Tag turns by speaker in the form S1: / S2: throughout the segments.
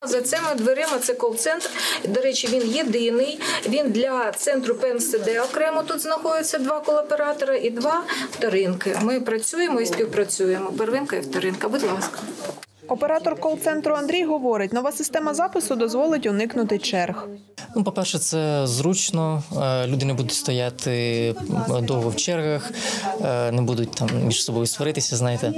S1: За цими дверима це кол-центр. До речі, він єдиний. Він для центру ПМСД окремо тут знаходяться 2 кол-оператора і 2 вторинки. Ми працюємо і співпрацюємо. Первинка і вторинка. Будь ласка.
S2: Оператор кол-центру Андрій говорить, нова система запису дозволить уникнути черг.
S3: По-перше, це зручно, люди не будуть стояти довго в чергах, не будуть там між собою сваритися, знаєте.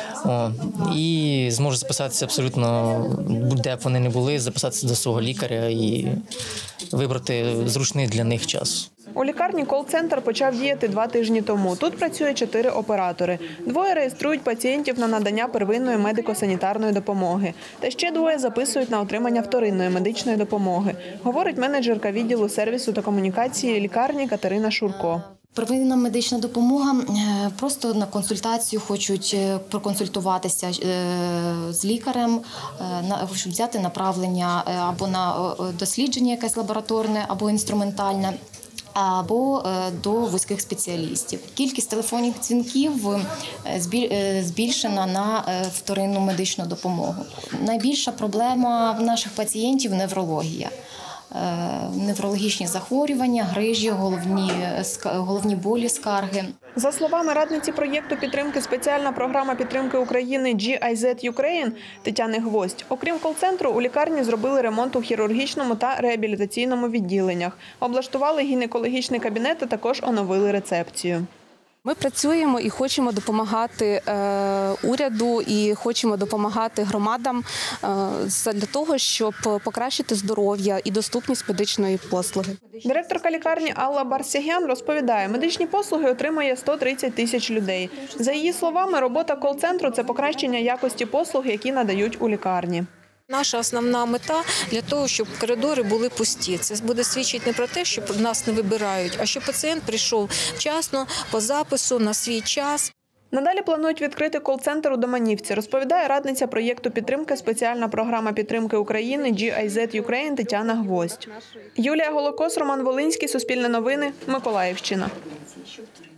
S3: І зможуть записатися абсолютно, де б вони не були, записатися до свого лікаря і вибрати зручний для них час.
S2: У лікарні кол-центр почав діяти 2 тижні тому. Тут працює 4 оператори. 2 реєструють пацієнтів на надання первинної медико-санітарної допомоги. Та ще 2 записують на отримання вторинної медичної допомоги, говорить менеджерка відділу сервісу та комунікації лікарні Катерина Шурко.
S4: Первинна медична допомога, просто на консультацію хочуть проконсультуватися з лікарем, щоб взяти направлення або на дослідження якесь лабораторне, або інструментальне, або до вузьких спеціалістів. Кількість телефонних дзвінків збільшена на вторинну медичну допомогу. Найбільша проблема в наших пацієнтів – неврологія. Неврологічні захворювання, грижі, головні болі, скарги.
S2: За словами радниці проєкту підтримки спеціальна програма підтримки України GIZ Ukraine Тетяни Гвоздь, окрім кол-центру, у лікарні зробили ремонт у хірургічному та реабілітаційному відділеннях, облаштували гінекологічний кабінет, а також оновили рецепцію.
S5: Ми працюємо і хочемо допомагати уряду, і хочемо допомагати громадам для того, щоб покращити здоров'я і доступність медичної послуги.
S2: Директорка лікарні Алла Барсягян розповідає, медичні послуги отримує 130 тисяч людей. За її словами, робота кол-центру – це покращення якості послуг, які надають у лікарні.
S1: Наша основна мета – для того, щоб коридори були пусті. Це буде свідчити не про те, що нас не вибирають, а щоб пацієнт прийшов вчасно, по запису, на свій час.
S2: Надалі планують відкрити кол-центр у Доманівці, розповідає радниця проєкту підтримки спеціальна програма підтримки України GIZ Ukraine Тетяна Гвоздь. Юлія Голокос, Роман Волинський, Суспільне новини, Миколаївщина.